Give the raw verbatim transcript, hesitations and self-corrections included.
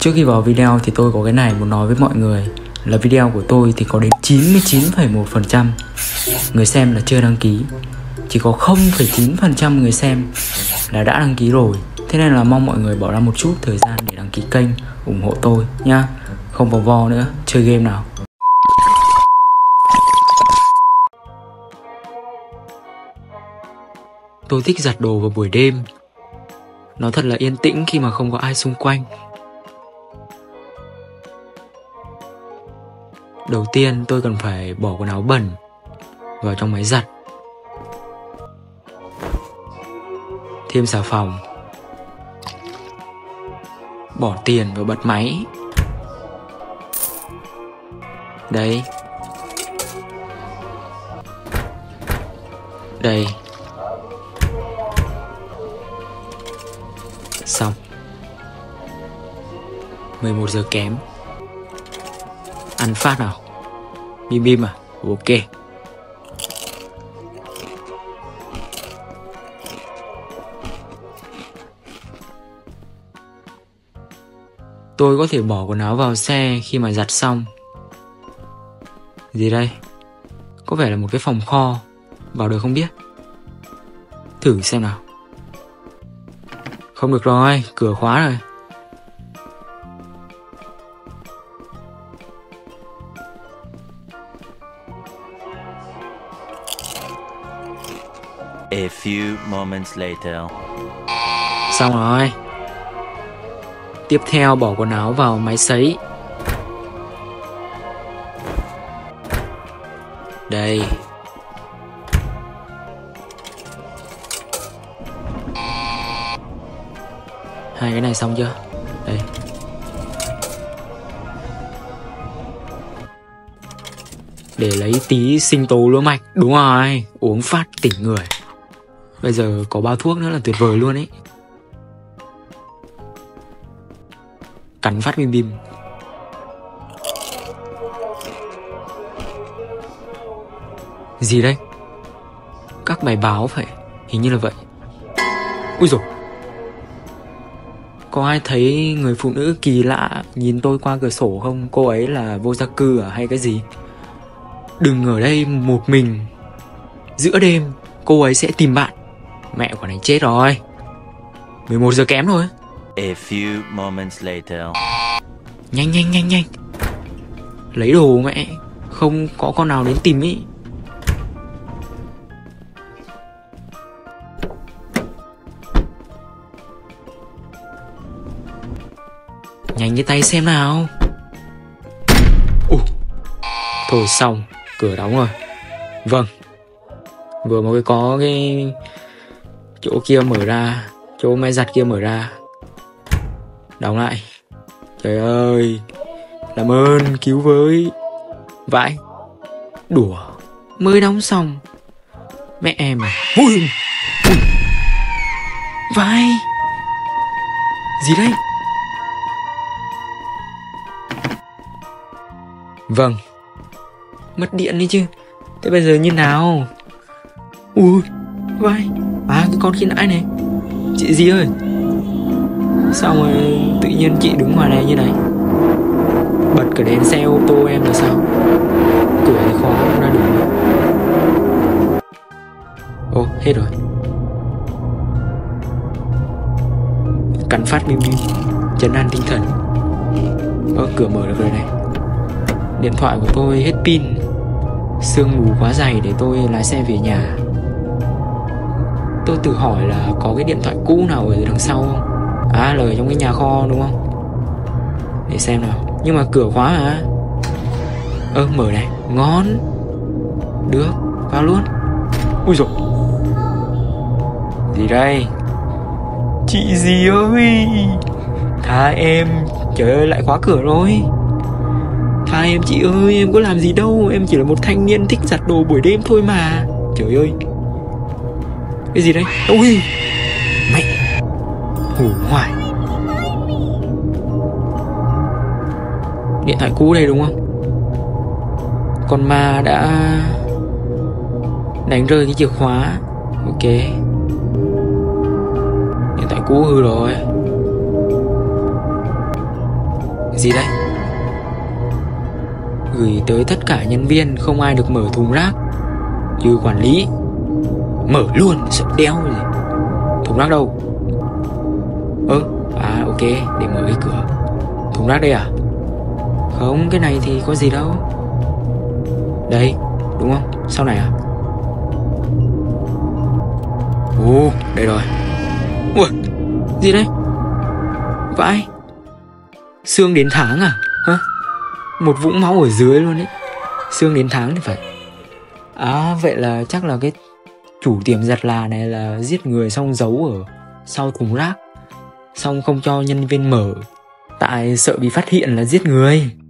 Trước khi vào video thì tôi có cái này muốn nói với mọi người là video của tôi thì có đến chín mươi chín phẩy một phần trăm người xem là chưa đăng ký. Chỉ có không phẩy chín phần trăm người xem là đã đăng ký rồi. Thế nên là mong mọi người bỏ ra một chút thời gian để đăng ký kênh, ủng hộ tôi nhá. Không vào vo nữa, chơi game nào. Tôi thích giặt đồ vào buổi đêm. Nó thật là yên tĩnh khi mà không có ai xung quanh. Đầu tiên tôi cần phải bỏ quần áo bẩn vào trong máy giặt. Thêm xà phòng. Bỏ tiền vào bật máy. Đây. Đây. Xong. mười một giờ kém. Ăn phát nào. Bim bim à? Ok. Tôi có thể bỏ quần áo vào xe khi mà giặt xong. Gì đây? Có vẻ là một cái phòng kho. Vào được không biết. Thử xem nào. Không được rồi, cửa khóa rồi. A few moments later. Xong rồi. Tiếp theo bỏ quần áo vào máy sấy. Đây. Hai cái này xong chưa? Đây. Để lấy tí sinh tố lúa mạch. Đúng rồi, uống phát tỉnh người. Bây giờ có bao thuốc nữa là tuyệt vời luôn ấy. Cắn phát bim bim. Gì đây? Các bài báo phải. Hình như là vậy. Úi dồi. Có ai thấy người phụ nữ kỳ lạ nhìn tôi qua cửa sổ không? Cô ấy là vô gia cư à hay cái gì? Đừng ở đây một mình. Giữa đêm cô ấy sẽ tìm bạn. Mẹ quả này chết rồi. mười một giờ kém rồi. A few moments later. Nhanh nhanh nhanh nhanh. Lấy đồ mẹ. Không có con nào đến tìm ý. Nhanh cái tay xem nào. Ủa. Thôi xong. Cửa đóng rồi. Vâng. Vừa mới có cái chỗ kia mở ra. Chỗ máy giặt kia mở ra. Đóng lại. Trời ơi. Làm ơn cứu với. Vãi. Đùa. Mới đóng xong. Mẹ em à. Ui. Ui. Vãi. Gì đây? Vâng. Mất điện đi chứ. Thế bây giờ như nào? Ui. Vãi. À cái con khi nãy này. Chị gì ơi. Sao mà tự nhiên chị đứng ngoài này như này? Bật cả đèn xe ô tô em là sao? Cửa thì khó không ra được. Ồ hết rồi. Cắn phát bim bim. Trấn an tinh thần. Ơ cửa mở được rồi này. Điện thoại của tôi hết pin. Sương mù quá dày để tôi lái xe về nhà. Tôi tự hỏi là có cái điện thoại cũ nào ở đằng sau không? À là ở trong cái nhà kho đúng không? Để xem nào. Nhưng mà cửa khóa hả? Ơ mở này. Ngon. Được. Vào luôn. Ui dồi. Gì đây? Chị gì ơi. Tha em. Trời ơi lại khóa cửa rồi. Tha em chị ơi. Em có làm gì đâu. Em chỉ là một thanh niên thích giặt đồ buổi đêm thôi mà. Trời ơi. Cái gì đây? Ui. Mẹ. Hủ hoài. Điện thoại cũ đây đúng không? Con ma đã đánh rơi cái chìa khóa. Ok. Điện thoại cũ hư rồi. Gì đấy? Gửi tới tất cả nhân viên, không ai được mở thùng rác trừ quản lý. Mở luôn, sợ đéo gì. Thùng rác đâu? Ơ, à ok, để mở cái cửa. Thùng rác đây à? Không, cái này thì có gì đâu. Đây, đúng không? Sau này à? Ồ, đây rồi. Ui, gì đây? Vãi, xương đến tháng à? Hả? Một vũng máu ở dưới luôn đấy. Xương đến tháng thì phải. À, vậy là chắc là cái chủ tiệm giặt là này là giết người xong giấu ở sau thùng rác, xong không cho nhân viên mở, tại sợ bị phát hiện là giết người.